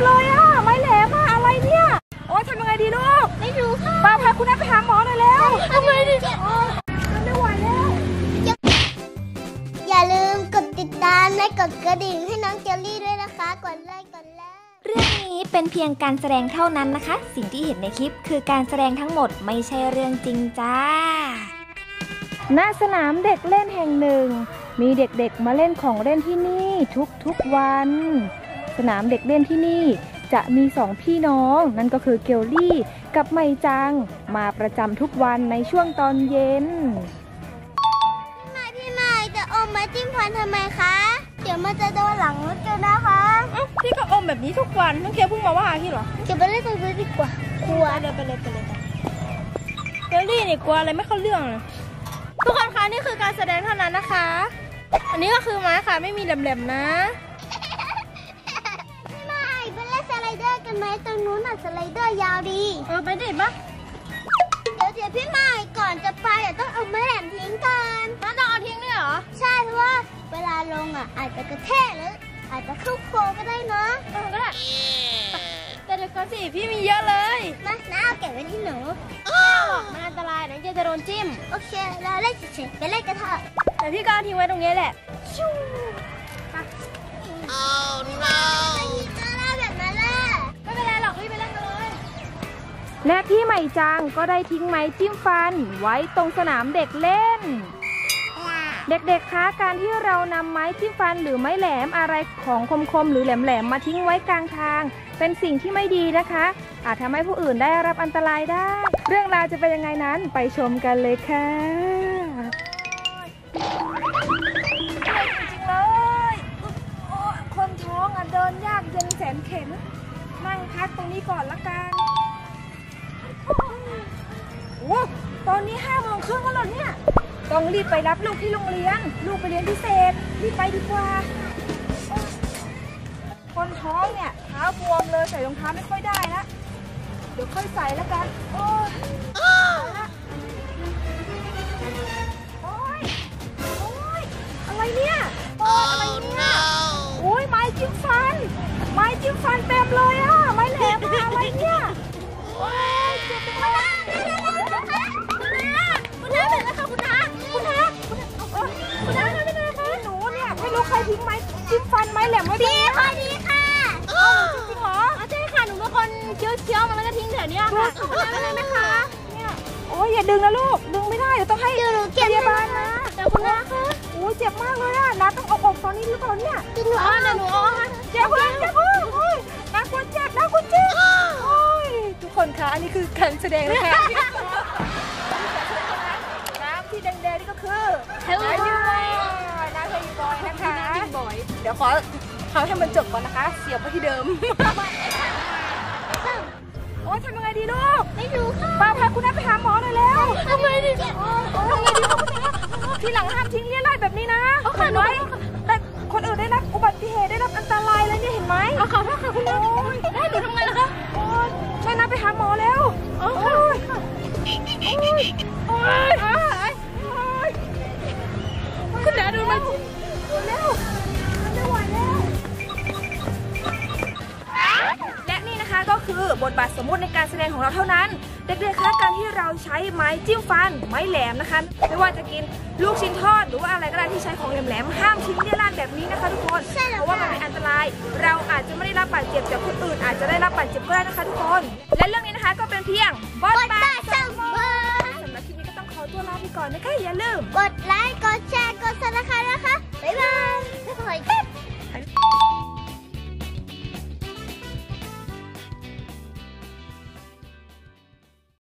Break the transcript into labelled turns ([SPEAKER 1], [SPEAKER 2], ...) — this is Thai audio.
[SPEAKER 1] เลยอะไม้แหลมอะอะไรเนี่ยโอ๊ยทำยังไงดีลูกไม่รู้ค่ะป้าพาคุณแม่ไปหาหมอหน่อยแล้วทำไมดิไม่ไหวแล้ว
[SPEAKER 2] อย่าลืมกดติดตามและกดกระดิ่งให้น้องเจลลี่ด้วยนะคะกดไลค์เรื่องนี้เป็นเพียงการแสดงเท่านั้นนะคะสิ่งที่เห็นในคลิปคือการแสดงทั้งหมดไม่ใช่เรื่องจริงจ้า
[SPEAKER 1] ณสนามเด็กเล่นแห่งหนึ่งมีเด็กๆมาเล่นของเล่นที่นี่ทุกวันสนามเด็กเล่นที่นี่จะมี2พี่น้องนั่นก็คือเกลลี่กับไมจังมาประจำทุกวันในช่วงตอนเย็น
[SPEAKER 2] พี่ใหม่จะอมไม้จิ้มฟันทำไมคะเดี๋ยวมันจะโดนหลังรถเกลนะคะ
[SPEAKER 1] พี่ก็อมแบบนี้ทุกวันน้องเกลเพิ่งมาว่าพี่เหรอ
[SPEAKER 2] เกลไปเล่นตัวดีกว่ากลัว
[SPEAKER 1] ไปเลยเกลลี่นี่กลัวอะไรไม่เข้าเรื่องเลยทุกคนคะนี่คือการแสดงเท่านั้นนะคะอันนี้ก็คือไม้ค่ะไม่มีแหลมๆนะ
[SPEAKER 2] ไม่ไปเล่นสไลเดอร์กันไหมตรงนู้นน่ะสไลเดอร์ยาวดี
[SPEAKER 1] ไปดิปะ
[SPEAKER 2] เดี๋ยวพี่ใหม่ก่อนจะไปต้องเอาไม้แหลมทิ้งกัน
[SPEAKER 1] ต้องเอาทิ้งด้วยเหรอ
[SPEAKER 2] ใช่เพราะว่าเวลาลงอาจจะกระแทกหรืออาจจะเข้าโคก็ได้นะ
[SPEAKER 1] ก็ได้แต่เดี๋ยวก่อนสิพี่มีเยอะเลย
[SPEAKER 2] มาน้าเอาเก็บไว้ที่หนู
[SPEAKER 1] มันอันตรายนะจะโดนจิ้ม
[SPEAKER 2] โอเคเราเล่นเฉยๆไปเล่นกันเถอะ
[SPEAKER 1] แต่พี่ก็ทิ้งไว้ตรงนี้แหละชูไป
[SPEAKER 2] แบบนั้นแหละ
[SPEAKER 1] ไม่เป็นไรหรอกพี่ไปเล่นกันเลยและพี่ใหม่จังก็ได้ทิ้งไม้จิ้มฟันไว้ตรงสนามเด็กเล่นเด็กๆคะการที่เรานำไม้จิ้มฟันหรือไม้แหลมอะไรของคมๆหรือแหลมๆมาทิ้งไว้กลางทางเป็นสิ่งที่ไม่ดีนะคะอาจทำให้ผู้อื่นได้รับอันตรายได้เรื่องราวจะเป็นยังไงนั้นไปชมกันเลยค่ะจริงเลยคนท้องเดินยากเย็นแสนเข็ญนั่งพักตรงนี้ก่อนละกันโอ้ตอนนี้5 โมงครึ่งแล้วเนี่ยต้องรีบไปรับลูกที่โรงเรียนลูกไปเรียนพิเศษรีบไปดีกว่าคนท้องเนี่ยเท้าบวมเลยใส่รองเท้าไม่ค่อยได้ละเดี๋ยวค่อยใส่แล้วกันโอ้ยอะไรเนี่ยอะไรเนี่ยโอ้ยไม้จิ้มฟันเต็มเลยอ่ะไม้แหลมอะไรเนี่ยโอ้ยเจ็บจังเลยคุณน้าเป็นอะไรคะคุณน้าหนูเนี่ยไม่รู้ใครทิ้งไม้จิ้มฟันไม้แหลมไว้ดี
[SPEAKER 2] ค่ะจริง
[SPEAKER 1] เหรอใช่ค่ะหนูเป็นคนเคี้ยวมันก็จะทิ้งแถวนี้ค่ะคุณน้าเป็นอะไรไหมคะเนี่ยโอ้ยอย่าดึงนะลูกดึงไม่ได้เดี๋ยวต้องให้พยาบาลนะเดี๋ยวคุณน้าคะโอ้ยเจ็บมากเลยอ่ะน้าต้องเอาออกตอนนี้หรือเปล่าเนี่ยเดี๋ยวหนูเอาเจ็บเลยโอ้ยน้ากลัวเจ็บโอ้ยทุกคนคะอันนี้คือการแสดงนะคะน้ำที่แดงๆนี่ก็คือน้ำเฮลบอยนะคะเดี๋ยวขอทำให้มันจบก่อนนะคะเสียบไปที่เดิมโอ้ยทำยังไงดีลูก
[SPEAKER 2] ไม่รู้ค่ะ
[SPEAKER 1] ป้าพาคุณแม่ไปหาหมอหน่อยแล้ว
[SPEAKER 2] ทำไมดิ
[SPEAKER 1] ทีหลังห้ามทิ้งเลี่ยราดแบบนี้นะเห็นไหมแต่คนอื่นได้รับอุบัติเหตุได้รับอันตรายเลยเนี่ยเห็นไหมขอโทษค่ะคุณแม่ได้หนูทำไงล่ะคะช่วยน้าไปหาหมอแล้วคุณน้าดูมาเร็วไม่ไหวแล้วและนี่นะคะก็คือบทบาทสมมุติในการแสดงของเราเท่านั้นเด็กๆคะการที่เราใช้ไม้จิ้มฟันไม้แหลมนะคะไม่ว่าจะกินลูกชิ้นทอดหรือว่าอะไรก็ได้ที่ใช้ของแหลมๆห้ามทิ้งเลี่ยราดแบบนี้นะคะทุกคนเพราะว่ามันเป็นอันตรายเราอาจจะไม่ได้รับบาดเจ็บจากคนอื่นอาจจะได้รับบาดเจ็บก็ได้นะคะทุกคนและเรื่องนี้นะคะก็เป็นเพียงบทบาทสมมุติสำหรับคลิปนี้ก็ต้องขอตัวลาไปก่อนนะคะอย่าลืม
[SPEAKER 2] กดไลค์กดแชร์กดซับสไครบ์